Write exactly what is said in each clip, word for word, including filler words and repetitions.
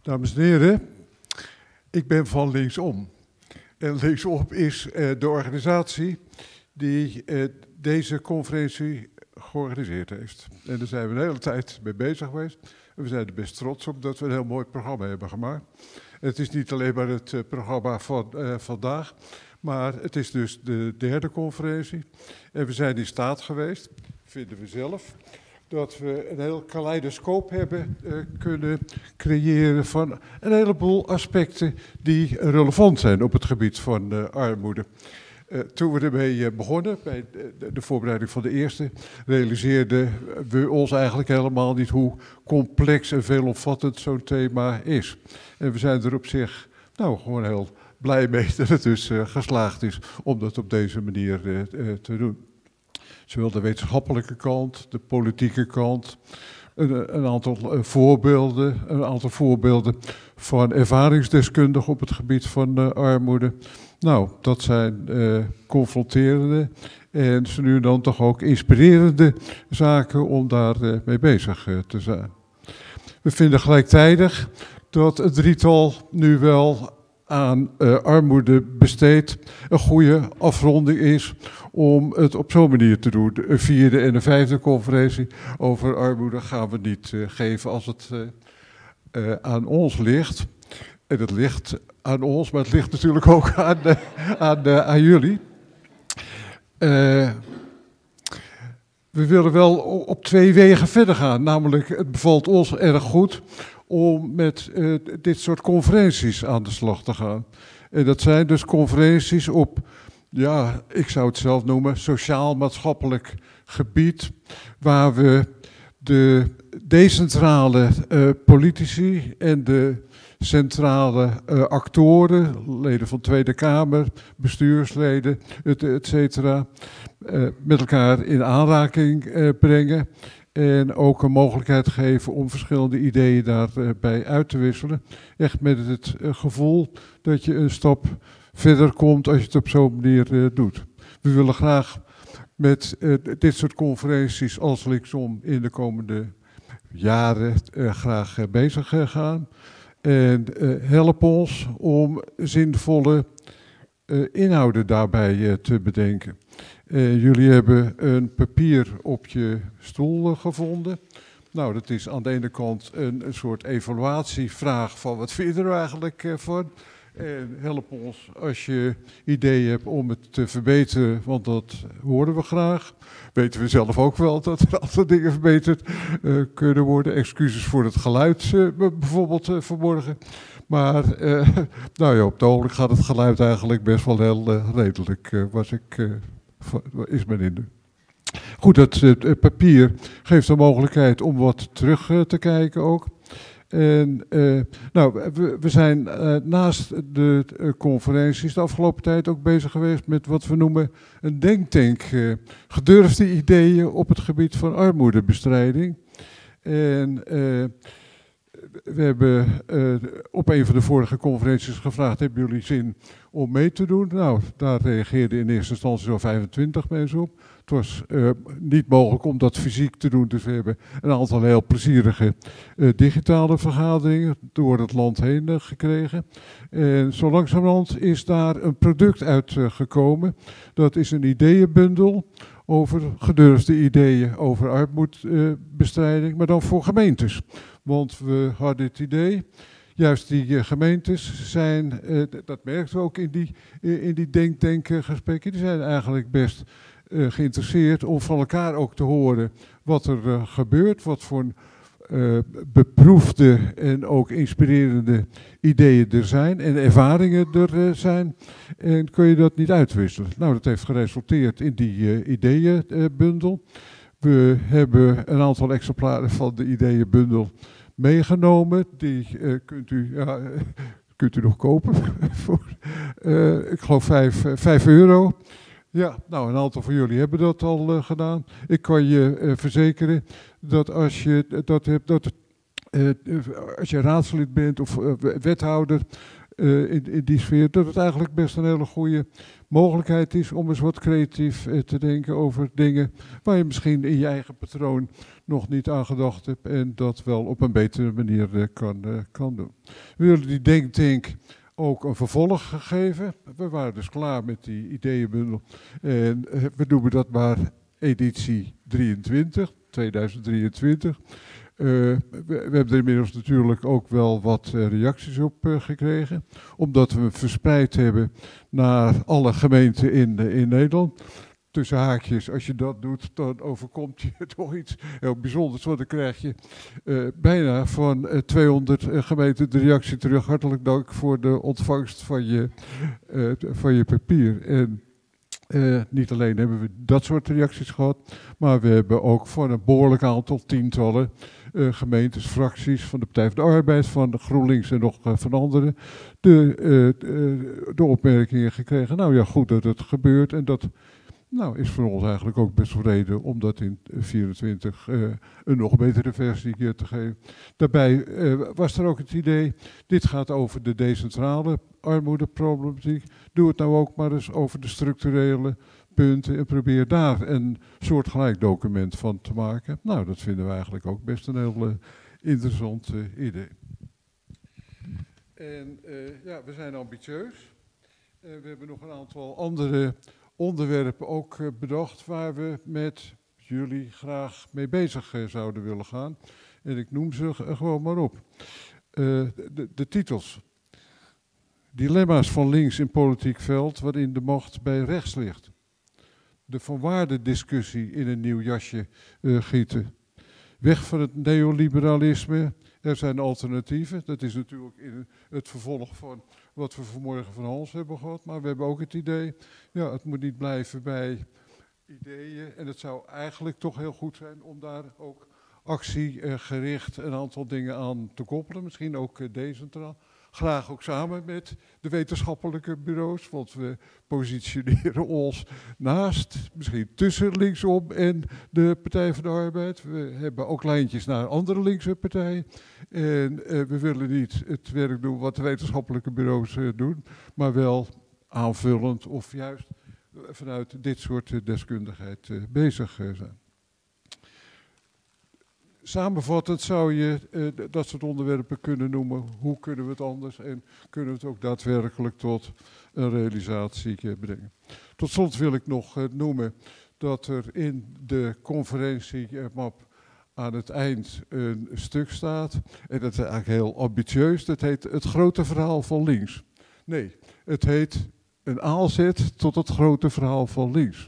Dames en heren, ik ben van Linksom. En Linksom is uh, de organisatie die uh, deze conferentie georganiseerd heeft. En daar zijn we de hele tijd mee bezig geweest. En we zijn er best trots op dat we een heel mooi programma hebben gemaakt. Het is niet alleen maar het uh, programma van uh, vandaag, maar het is dus de derde conferentie. En we zijn in staat geweest, vinden we zelf, dat we een heel kaleidoscoop hebben uh, kunnen creëren van een heleboel aspecten die relevant zijn op het gebied van uh, armoede. Uh, toen we ermee uh, begonnen, bij de, de voorbereiding van de eerste, realiseerden we ons eigenlijk helemaal niet hoe complex en veelomvattend zo'n thema is. En we zijn er op zich nou, gewoon heel blij mee dat het dus uh, geslaagd is om dat op deze manier uh, uh, te doen. Zowel de wetenschappelijke kant, de politieke kant, een, een aantal uh, voorbeelden, een aantal voorbeelden van ervaringsdeskundigen op het gebied van uh, armoede. Nou, dat zijn uh, confronterende en zo nu en dan toch ook inspirerende zaken om daar uh, mee bezig uh, te zijn. We vinden gelijktijdig dat het drietal nu wel aan uh, armoede besteed een goede afronding is om het op zo'n manier te doen. Een vierde en een vijfde conferentie over armoede gaan we niet uh, geven als het uh, uh, aan ons ligt. En het ligt aan ons, maar het ligt natuurlijk ook aan, uh, aan, uh, aan jullie. Uh, we willen wel op twee wegen verder gaan. Namelijk, het bevalt ons erg goed om met uh, dit soort conferenties aan de slag te gaan. En dat zijn dus conferenties op, ja, ik zou het zelf noemen, sociaal-maatschappelijk gebied, waar we de decentrale uh, politici en de centrale uh, actoren, leden van de Tweede Kamer, bestuursleden, et, et cetera, uh, met elkaar in aanraking uh, brengen. En ook een mogelijkheid geven om verschillende ideeën daarbij uit te wisselen. Echt met het gevoel dat je een stap verder komt als je het op zo'n manier uh, doet. We willen graag met uh, dit soort conferenties als Linksom in de komende jaren uh, graag uh, bezig uh, gaan. En uh, help ons om zinvolle uh, inhouden daarbij uh, te bedenken. Uh, jullie hebben een papier op je stoel uh, gevonden. Nou, dat is aan de ene kant een, een soort evaluatievraag van wat vind je er eigenlijk uh, van. En help ons als je ideeën hebt om het te verbeteren, want dat horen we graag. Weten we zelf ook wel dat er altijd dingen verbeterd uh, kunnen worden. Excuses voor het geluid uh, bijvoorbeeld uh, vanmorgen. Maar uh, nou ja, op het ogenblik gaat het geluid eigenlijk best wel heel uh, redelijk, uh, was ik, uh, is mijn indruk. Goed, het, het papier geeft de mogelijkheid om wat terug uh, te kijken ook. En uh, nou, we, we zijn uh, naast de uh, conferenties de afgelopen tijd ook bezig geweest met wat we noemen een denktank. Uh, gedurfde ideeën op het gebied van armoedebestrijding. En uh, we hebben uh, op een van de vorige conferenties gevraagd, hebben jullie zin om mee te doen? Nou, daar reageerden in eerste instantie zo'n vijfentwintig mensen op. Het was uh, niet mogelijk om dat fysiek te doen, dus we hebben een aantal heel plezierige uh, digitale vergaderingen door het land heen uh, gekregen. En zo langzamerhand is daar een product uitgekomen. Uh, dat is een ideeënbundel over gedurfde ideeën over armoedebestrijding, uh, maar dan voor gemeentes. Want we hadden het idee, juist die uh, gemeentes zijn, uh, dat merken we ook in die, uh, in die denktankgesprekken, die zijn eigenlijk best uh, geïnteresseerd om van elkaar ook te horen wat er uh, gebeurt, wat voor uh, beproefde en ook inspirerende ideeën er zijn en ervaringen er uh, zijn. En kun je dat niet uitwisselen? Nou, dat heeft geresulteerd in die uh, ideeënbundel. We hebben een aantal exemplaren van de ideeënbundel meegenomen. Die uh, kunt, u, ja, kunt u nog kopen voor, uh, ik geloof vijf, vijf euro. Ja, nou, een aantal van jullie hebben dat al uh, gedaan. Ik kan je uh, verzekeren dat als je dat hebt, dat uh, als je raadslid bent of uh, wethouder, uh, in, in die sfeer, dat het eigenlijk best een hele goede mogelijkheid is om eens wat creatief uh, te denken over dingen waar je misschien in je eigen patroon nog niet aan gedacht hebt en dat wel op een betere manier uh, kan, uh, kan doen. We willen die denktank ook een vervolg geven. We waren dus klaar met die ideeënbundel en uh, we noemen dat maar editie drieëntwintig, tweeduizend drieëntwintig. Uh, we, we hebben er inmiddels natuurlijk ook wel wat uh, reacties op uh, gekregen, omdat we hem verspreid hebben naar alle gemeenten in, uh, in Nederland. Tussen haakjes, als je dat doet, dan overkomt je toch iets heel bijzonders, want dan krijg je uh, bijna van uh, tweehonderd uh, gemeenten de reactie terug. Hartelijk dank voor de ontvangst van je, uh, van je papier. En Uh, niet alleen hebben we dat soort reacties gehad, maar we hebben ook van een behoorlijk aantal tientallen uh, gemeentes, fracties van de Partij van de Arbeid, van de GroenLinks en nog uh, van anderen, de, uh, uh, de opmerkingen gekregen. Nou ja, goed dat het gebeurt en dat nou, is voor ons eigenlijk ook best wel reden om dat in vierentwintig uh, een nog betere versie uh, te geven. Daarbij uh, was er ook het idee, dit gaat over de decentrale armoedeproblematiek. Doe het nou ook maar eens over de structurele punten en probeer daar een soortgelijk document van te maken. Nou, dat vinden we eigenlijk ook best een heel uh, interessant uh, idee. En uh, ja, we zijn ambitieus. Uh, we hebben nog een aantal andere onderwerpen ook uh, bedacht waar we met jullie graag mee bezig uh, zouden willen gaan. En ik noem ze uh, gewoon maar op. Uh, de, de titels. Dilemma's van links in politiek veld waarin de macht bij rechts ligt. De van waarde discussie in een nieuw jasje uh, gieten. Weg van het neoliberalisme. Er zijn alternatieven. Dat is natuurlijk in het vervolg van wat we vanmorgen van Hans hebben gehad. Maar we hebben ook het idee, ja, het moet niet blijven bij ideeën. En het zou eigenlijk toch heel goed zijn om daar ook actiegericht een aantal dingen aan te koppelen. Misschien ook uh, decentraal. Graag ook samen met de wetenschappelijke bureaus, want we positioneren ons naast, misschien tussen linksom en de Partij van de Arbeid. We hebben ook lijntjes naar andere linkse partijen. En uh, we willen niet het werk doen wat de wetenschappelijke bureaus uh, doen, maar wel aanvullend of juist vanuit dit soort uh, deskundigheid uh, bezig uh, zijn. Samenvattend zou je uh, dat soort onderwerpen kunnen noemen. Hoe kunnen we het anders en kunnen we het ook daadwerkelijk tot een realisatie uh, brengen. Tot slot wil ik nog uh, noemen dat er in de conferentiemap uh, aan het eind een stuk staat. En dat is eigenlijk heel ambitieus. Dat heet Het Grote Verhaal van Links. Nee, het heet een aanzet tot het grote verhaal van links.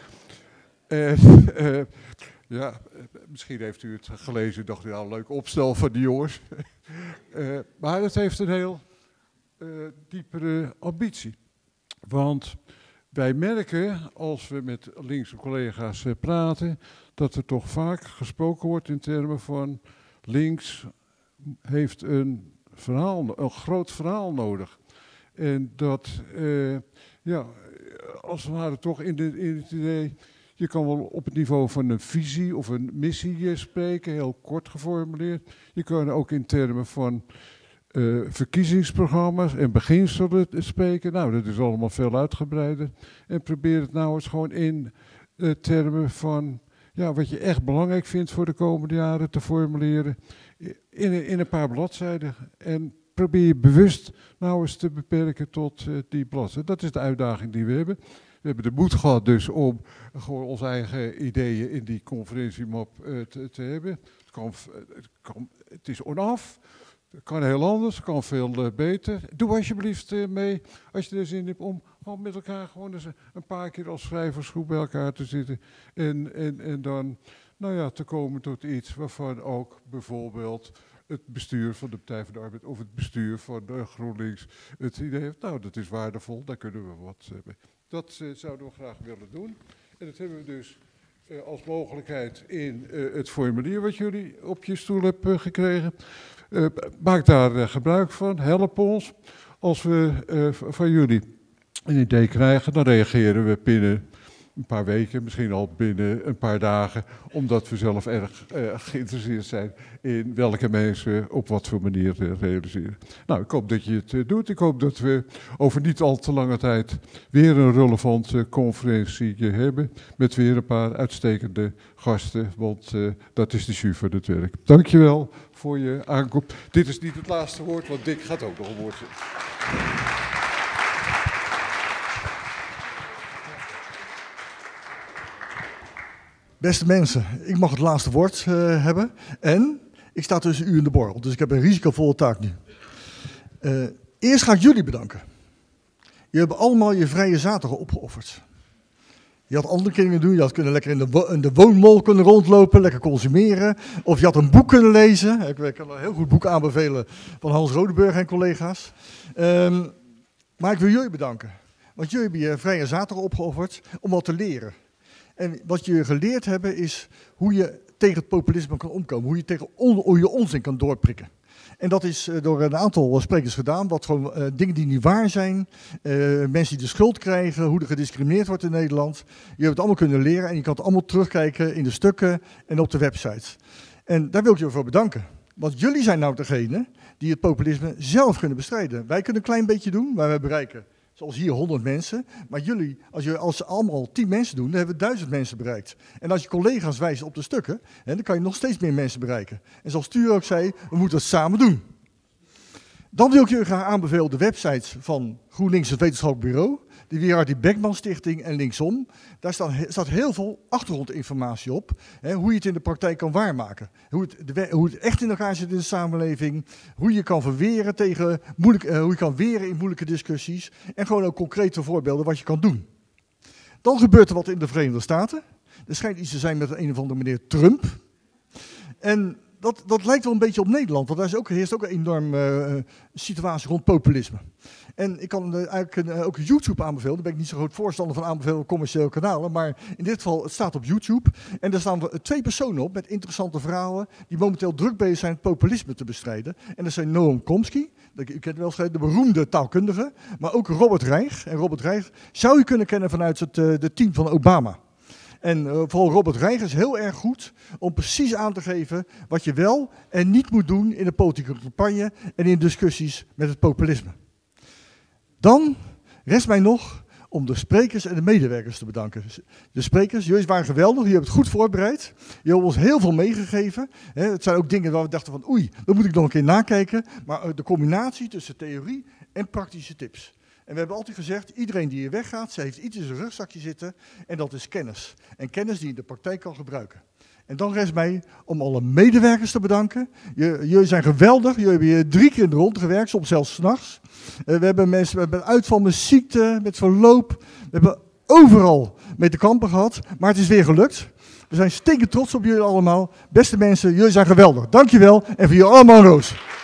En... Uh, Ja, misschien heeft u het gelezen en dacht u, nou, leuk opstel van die jongens. uh, maar het heeft een heel uh, diepere ambitie. Want wij merken, als we met linkse collega's uh, praten, dat er toch vaak gesproken wordt in termen van links heeft een verhaal, een groot verhaal nodig. En dat, uh, ja, als we waren toch in, de, in het idee... Je kan wel op het niveau van een visie of een missie spreken, heel kort geformuleerd. Je kan ook in termen van uh, verkiezingsprogramma's en beginselen spreken. Nou, dat is allemaal veel uitgebreider. En probeer het nou eens gewoon in uh, termen van ja, wat je echt belangrijk vindt voor de komende jaren te formuleren. In, in een paar bladzijden. En probeer je bewust nou eens te beperken tot uh, die bladzijden. Dat is de uitdaging die we hebben. We hebben de moed gehad dus om gewoon onze eigen ideeën in die conferentiemap uh, te, te hebben. Het, kan, het, kan, het is onaf, het kan heel anders, het kan veel uh, beter. Doe alsjeblieft uh, mee, als je er zin hebt, om gewoon met elkaar gewoon eens een paar keer als schrijversgroep bij elkaar te zitten. En, en, en dan nou ja, te komen tot iets waarvan ook bijvoorbeeld het bestuur van de Partij van de Arbeid of het bestuur van de GroenLinks het idee heeft, nou dat is waardevol, daar kunnen we wat uh, mee. Dat uh, zouden we graag willen doen. En dat hebben we dus uh, als mogelijkheid in uh, het formulier wat jullie op je stoel hebben uh, gekregen. Uh, maak daar uh, gebruik van, help ons. Als we uh, van jullie een idee krijgen, dan reageren we binnen een paar weken, misschien al binnen een paar dagen, omdat we zelf erg uh, geïnteresseerd zijn in welke mensen op wat voor manier uh, realiseren. Nou, ik hoop dat je het uh, doet. Ik hoop dat we over niet al te lange tijd weer een relevante conferentie uh, hebben, met weer een paar uitstekende gasten, want uh, dat is de jus van het werk. Dankjewel voor je aankomst. Dit is niet het laatste woord, want Dick gaat ook nog een woord zeggen. Beste mensen, ik mag het laatste woord uh, hebben en ik sta tussen u en de borrel, dus ik heb een risicovolle taak nu. Uh, eerst ga ik jullie bedanken. Je hebt allemaal je vrije zaterdag opgeofferd. Je had andere dingen doen, je had kunnen lekker in de, wo in de woonmol kunnen rondlopen, lekker consumeren. Of je had een boek kunnen lezen. Ik kan een heel goed boek aanbevelen van Hans Rodeburg en collega's. Um, maar ik wil jullie bedanken, want jullie hebben je vrije zaterdag opgeofferd om wat te leren. En wat jullie geleerd hebben is hoe je tegen het populisme kan omkomen. Hoe je tegen on, hoe je onzin kan doorprikken. En dat is uh, door een aantal sprekers gedaan. Wat gewoon uh, dingen die niet waar zijn. Uh, mensen die de schuld krijgen. Hoe er gediscrimineerd wordt in Nederland. Je hebt het allemaal kunnen leren. En je kan het allemaal terugkijken in de stukken en op de website. En daar wil ik je voor bedanken. Want jullie zijn nou degene die het populisme zelf kunnen bestrijden. Wij kunnen een klein beetje doen, maar we bereiken... Zoals hier honderd mensen, maar jullie, als je als ze allemaal tien mensen doen, dan hebben we duizend mensen bereikt. En als je collega's wijst op de stukken, hè, dan kan je nog steeds meer mensen bereiken. En zoals Tuur ook zei, we moeten het samen doen. Dan wil ik jullie graag aanbevelen de websites van GroenLinks het Wetenschappelijk Bureau, de Gerard Beckman Stichting en Linksom. Daar staat, staat heel veel achtergrondinformatie op, hè, hoe je het in de praktijk kan waarmaken. Hoe het, de, hoe het echt in elkaar zit in de samenleving, hoe je kan verweren tegen moeilijk, uh, hoe je kan weren in moeilijke discussies en gewoon ook concrete voorbeelden wat je kan doen. Dan gebeurt er wat in de Verenigde Staten. Er schijnt iets te zijn met een of andere meneer Trump. En dat, dat lijkt wel een beetje op Nederland, want daar is ook, heerst ook een enorme uh, situatie rond populisme. En ik kan uh, eigenlijk uh, ook YouTube aanbevelen. Daar ben ik niet zo groot voorstander van aanbevelen op commerciële kanalen. Maar in dit geval, het staat op YouTube. En daar staan twee personen op met interessante verhalen die momenteel druk bezig zijn het populisme te bestrijden. En dat zijn Noam Chomsky, u kent wel de beroemde taalkundige, maar ook Robert Reich. En Robert Reich zou je kunnen kennen vanuit het uh, de team van Obama. En uh, vooral Robert Reich is heel erg goed om precies aan te geven wat je wel en niet moet doen in de politieke campagne en in discussies met het populisme. Dan rest mij nog om de sprekers en de medewerkers te bedanken. De sprekers, jullie waren geweldig, jullie hebben het goed voorbereid. Jullie hebben ons heel veel meegegeven. Het zijn ook dingen waar we dachten van oei, dat moet ik nog een keer nakijken. Maar de combinatie tussen theorie en praktische tips. En we hebben altijd gezegd, iedereen die hier weggaat, ze heeft iets in zijn rugzakje zitten en dat is kennis. En kennis die je in de praktijk kan gebruiken. En dan rest mij om alle medewerkers te bedanken. Jullie zijn geweldig, jullie hebben hier drie keer in de rond gewerkt, soms zelfs 's nachts. Uh, we hebben mensen we hebben uitval met ziekte, met verloop. We hebben overal mee te kampen gehad, maar het is weer gelukt. We zijn stinkend trots op jullie allemaal. Beste mensen, jullie zijn geweldig. Dankjewel en voor jullie allemaal een roos.